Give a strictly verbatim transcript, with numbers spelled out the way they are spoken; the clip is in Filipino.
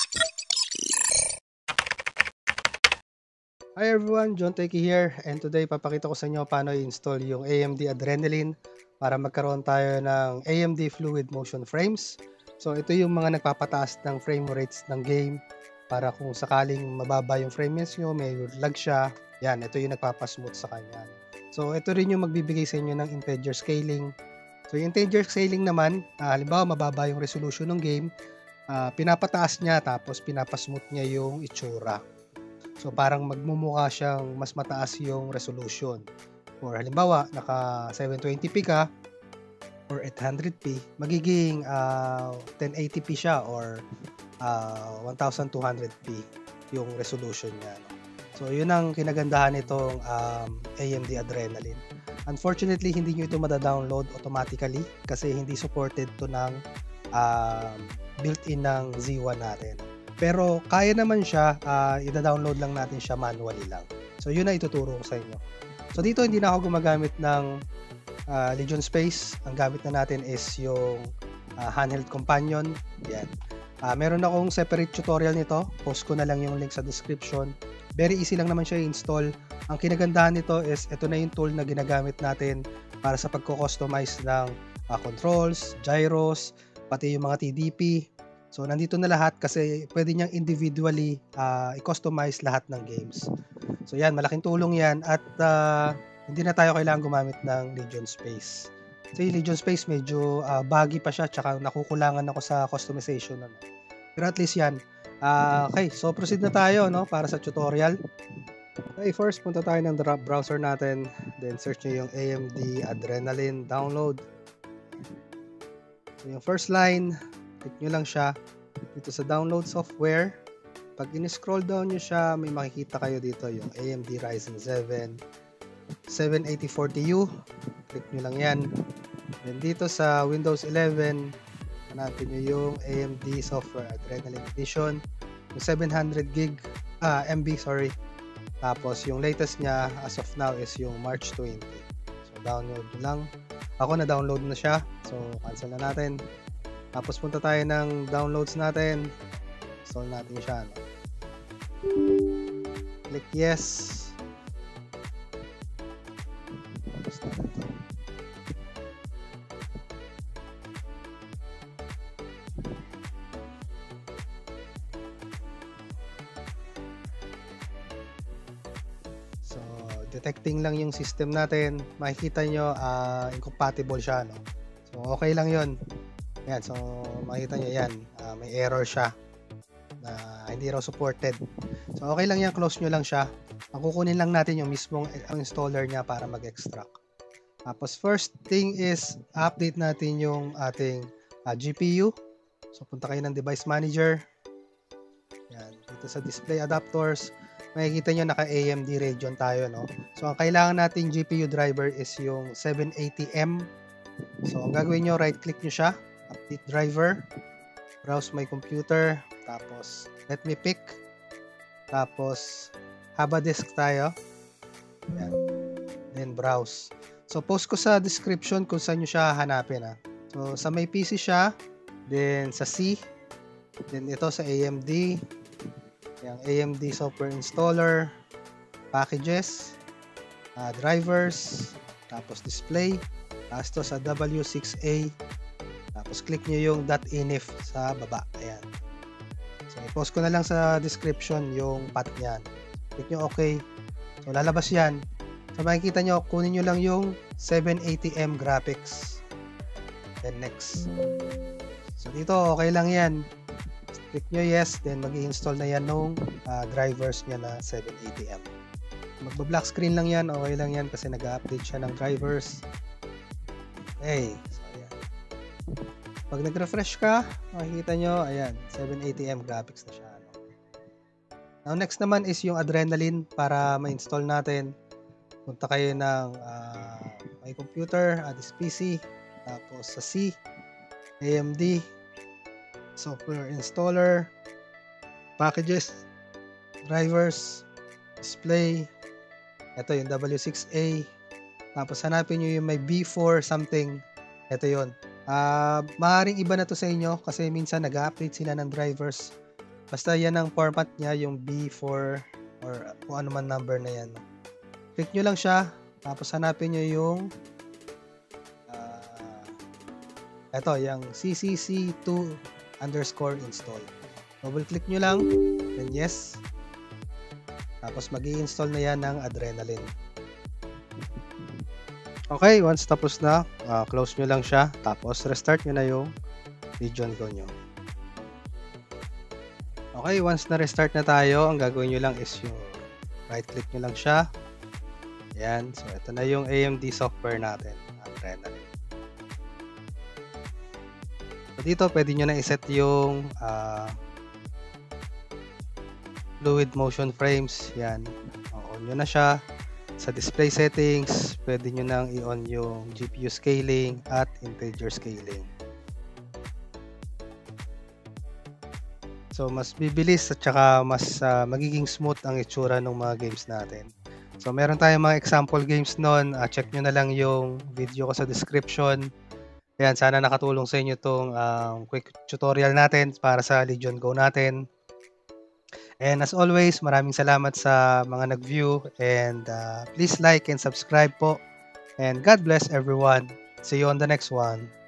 Hi everyone, John Teki here, and today papakita ko sa inyo paano i-install yung A M D Adrenaline para magkaroon tayo ng A M D Fluid Motion Frames. So ito yung mga nagpapataas ng frame rates ng game para kung sakaling mababa yung frame rates nyo, may lag siya, yan, ito yung nagpapasmooth sa kanya. So ito rin yung magbibigay sa inyo ng integer scaling. So yung integer scaling naman, uh, halimbawa mababa yung resolution ng game, uh, pinapataas niya tapos pinapasmooth niya yung itsura. So parang magmumukha siyang mas mataas yung resolution. Or halimbawa, naka seven twenty p ka or eight hundred p, magiging uh, ten eighty p siya or uh, twelve hundred p yung resolution niya. No? So yun ang kinagandahan nitong um, A M D Adrenaline. Unfortunately, hindi nyo ito madadownload automatically kasi hindi supported to ng uh, built-in ng Z one natin. Pero kaya naman siya, uh, ida-download lang natin siya manually lang. So yun na ituturo ko sa inyo. So dito hindi na ako gumagamit ng uh, Legion Space. Ang gamit na natin is yung uh, handheld companion. Yan. Uh, meron akong separate tutorial nito. Post ko na lang yung link sa description. Very easy lang naman siya i-install. Ang kinagandahan nito is ito na yung tool na ginagamit natin para sa pagko-customize ng uh, controls, gyros, pati yung mga T D P. So, nandito na lahat kasi pwede niyang individually uh, i-customize lahat ng games. So, yan. Malaking tulong yan. At uh, hindi na tayo kailangan gumamit ng Legion Space. Kasi Legion Space medyo uh, baggy pa siya. Tsaka nakukulangan ako sa customization. Ano. Pero at least yan. Uh, okay. So, proceed na tayo no, para sa tutorial. Okay. First, punta tayo ng browser natin. Then, search nyo yung A M D Adrenaline download. So, yung first line, click nyo lang siya dito sa download software. Pag in-scroll down nyo siya, may makikita kayo dito yung A M D Ryzen seven seven eighty forty U. Click nyo lang yan. Then dito sa Windows eleven, hanapin nyo yung A M D Software Adrenaline Edition. Yung seven hundred gig ah, M B, sorry. Tapos yung latest niya as of now is yung March twenty. So download nyo lang. Ako na-download na siya. So cancel na natin. Tapos punta tayo ng downloads natin. Install natin siya. No? Click yes. Tapos natin ito. So, detecting lang yung system natin. Makikita nyo uh, incompatible siya. No? So, okay lang yun. Yan, so makita nyo yan, uh, may error siya na hindi raw supported. So okay lang yan, close nyo lang siya. Ang kukunin lang natin yung mismong installer niya para mag-extract. Tapos first thing is update natin yung ating uh, G P U. So punta kayo ng device manager. Yan, dito sa display adapters, makikita nyo naka A M D Radeon tayo, no? So ang kailangan nating G P U driver is yung seven eighty M. So ang gagawin nyo, right click nyo siya, update driver, browse my computer, tapos let me pick, tapos haba disk tayo. Yan. Then browse. So post ko sa description kung saan nyo siya hanapin. Ha? So sa may P C siya, then sa C, then ito sa A M D, yung A M D software installer, packages, uh, drivers, tapos display, tapos to sa W six A. Tapos click nyo yung .inif sa baba. Ayan. So i-post ko na lang sa description yung path niyan. Click nyo OK. So lalabas yan. So makikita nyo, kunin nyo lang yung seven eighty M graphics. Then next. So dito okay lang yan. Click nyo yes. Then mag-i-install na yan nung uh, drivers niya na seven eighty M. Magba-black screen lang yan. Okay lang yan kasi nag-update siya ng drivers. Okay. Pag nag-refresh ka, makikita nyo, ayan, seven eighty M graphics na siya. No? Now, next naman is yung Adrenaline para ma-install natin. Punta kayo ng uh, my computer, uh, this P C, tapos sa C, A M D, software installer, packages, drivers, display, ito yung W six A, tapos hanapin nyo yung may B four something, ito yun. Uh, maaaring iba na to sa inyo kasi minsan nag-update sila ng drivers. Basta yan ang format niya, yung B four or kung ano man number na yan. Click nyo lang siya, tapos hanapin nyo yung uh, eto, yung C C C two underscore install. Double click nyo lang, then yes. Tapos mag-i-install na yan ng Adrenaline. Okay, once tapos na, uh, close nyo lang siya, tapos restart nyo na yung Legion Go nyo. Okay, once na restart na tayo, ang gagawin nyo lang is yung right click nyo lang siya. Ayan, so ito na yung A M D software natin, Adrenaline. So dito, pwede nyo na iset yung uh, fluid motion frames. Yan, on nyo na siya. Sa display settings, pwede nyo nang i-on yung G P U scaling at integer scaling. So mas bibilis at saka mas uh, magiging smooth ang itsura ng mga games natin. So meron tayong mga example games noon. Uh, check nyo na lang yung video ko sa description. Ayan, sana nakatulong sa inyo itong uh, quick tutorial natin para sa Legion Go natin. And as always, maraming salamat sa mga nag-view. And uh, please like and subscribe po. And God bless everyone. See you on the next one.